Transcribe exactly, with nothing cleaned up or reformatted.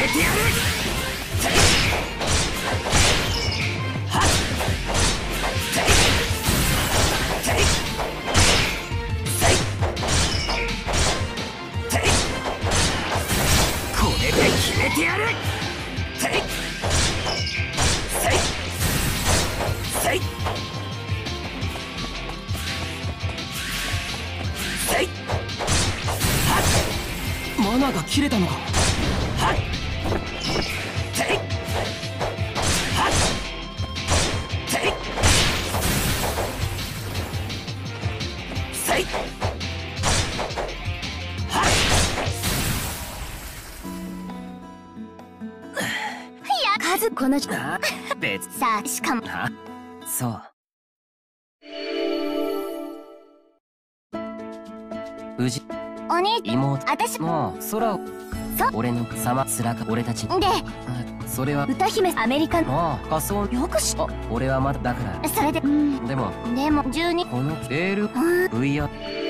れてやる。はっこれで決めてやる。せいせいせいせい。はっマナーが切れたのか。はっせいはっせいせいはっ。 いや数このあ別さあしかもあそう無事お兄妹あたしもう空をそ俺の様つらか俺たちであそれは歌姫アメリカのああ仮想よくしあ俺はまだだからそれでうんでもでもじゅうにこのエールうんブイア